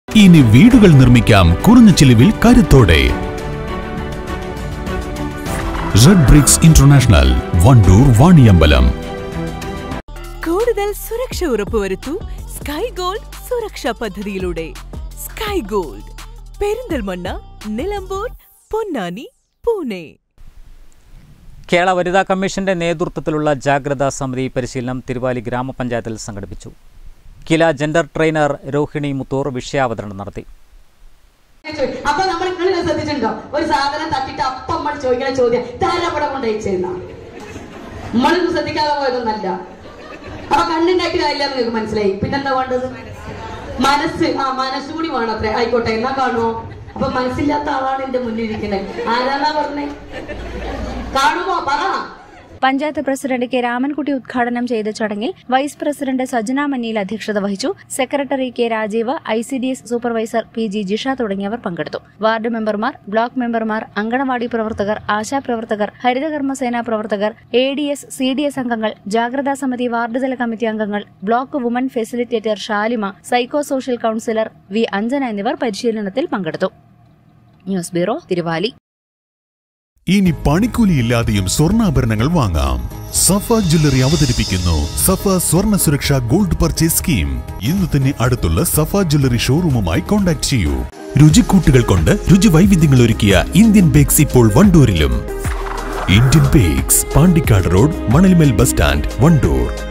ഇനി വീടുകൾ നിർമ്മിക്കാം കുറഞ്ഞ ചിലവിൽ കരുത്തോടെ. Red bricks international, Wandoor, Vaniyambalam. കൂടുതൽ സുരക്ഷ ഉറപ്പുവരുത്തൂ സ്കൈ ഗോൾഡ് സുരക്ഷാ പദ്ധതിയിലൂടെ. Sky gold, Perinthalmanna, Nilambur, Ponnani, Pune. കേരള വനിതാ കമ്മീഷന്റെ നേതൃത്വത്തിലുള്ള ജാഗ്രതാ സമിതി പരിശീലനം തിരുവാലി ഗ്രാമപഞ്ചായത്തിൽ സംഘടിപ്പിച്ചു. കില ജെൻഡർ ട്രെയിനർ രോഹിണി മുത്തൂർ വിഷയാവതരണം നടത്തി. അപ്പൊ നമ്മൾ നിങ്ങൾ ശ്രദ്ധിച്ചിട്ടുണ്ടോ, ഒരു സാധനം തട്ടിട്ട് അപ്പം നമ്മൾ ചോദിക്കുന്ന ചോദ്യം ധാരാളം കൊണ്ടയച്ചെന്ന നമ്മളൊന്നും ശ്രദ്ധിക്കാതെ പോയതൊന്നല്ല. അപ്പൊ കണ്ണുണ്ടാക്കി കാര്യമില്ല എന്ന് നിങ്ങൾക്ക് മനസ്സിലായി. പിന്നെന്താ വേണ്ടത്? മനസ്സ്. മനസ്സുകൂടി വേണം അത്രേ. ആയിക്കോട്ടെ, എന്നാ കാണുമോ? അപ്പൊ മനസ്സില്ലാത്ത ആളാണ് എന്റെ മുന്നിലിരിക്കുന്നത്. ആരാന്നാ പറഞ്ഞേ? കാണുമോ? പറ. പഞ്ചായത്ത് പ്രസിഡന്റ് കെ രാമൻകുട്ടി ഉദ്ഘാടനം ചെയ്ത ചടങ്ങിൽ വൈസ് പ്രസിഡന്റ് സജന മന്നിയിൽ അധ്യക്ഷത വഹിച്ചു. Secretary K Rajeev, ICDS supervisor PG Jisha തുടങ്ങിയവർ പങ്കെടുത്തു. വാർഡ് മെമ്പർമാർ, ബ്ലോക്ക് മെമ്പർമാർ, അങ്കണവാടി പ്രവർത്തകർ, ആശാപ്രവർത്തകർ, ഹരിതകർമ്മസേനാ പ്രവർത്തകർ, ADS, CDS അംഗങ്ങൾ, ജാഗ്രതാ സമിതി വാർഡുതല കമ്മിറ്റി അംഗങ്ങൾ, block woman facilitator Shalima, psycho social counsellor V Anjana എന്നിവർ പരിശീലനത്തിൽ പങ്കെടുത്തു. News bureau, Thiruvali. ഇനി പണിക്കൂലിയില്ലാതെയും സ്വർണ്ണാഭരണങ്ങൾ വാങ്ങാം. സഫ ജ്വല്ലറി അവതരിപ്പിക്കുന്നു സഫ സ്വർണ്ണ സുരക്ഷ ഗോൾഡ് പർച്ചേസ് സ്കീം. ഇന്ന് തന്നെ അടുത്തുള്ള സഫ ജ്വല്ലറി ഷോറൂമുമായി കോൺടാക്ട് ചെയ്യൂ. രുചിക്കൂട്ടുകൾ കൊണ്ട് രുചി വൈവിധ്യങ്ങൾ ഒരുക്കിയ ഇന്ത്യൻ ബേക്സ് ഇപ്പോൾ വണ്ടൂരിലും. Indian bakes, Pandikkad road, Manalmel bus stand, Wandoor.